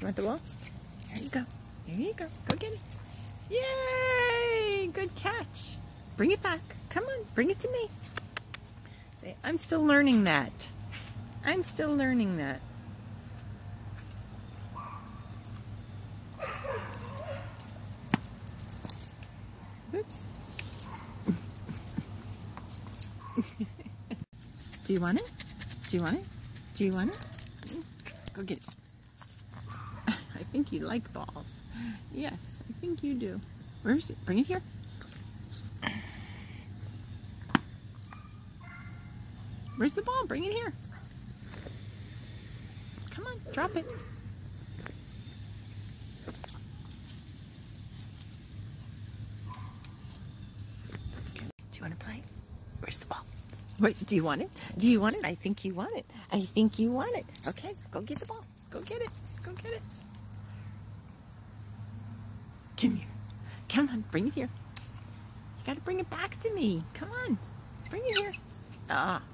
You want the ball? There you go. There you go. Go get it. Yay! Good catch. Bring it back. Come on, bring it to me. Say, I'm still learning that. I'm still learning that. Oops. Do you want it? Do you want it? Do you want it? Go get it. I think you like balls. Yes, I think you do. Where is it? Bring it here. Where's the ball? Bring it here. Come on, drop it. Okay. Do you want to play? Where's the ball? Wait, do you want it? Do you want it? I think you want it. I think you want it. Okay, go get the ball. Go get it. Go get it. Come here. Come on, bring it here. You gotta bring it back to me. Come on. Bring it here. Ah.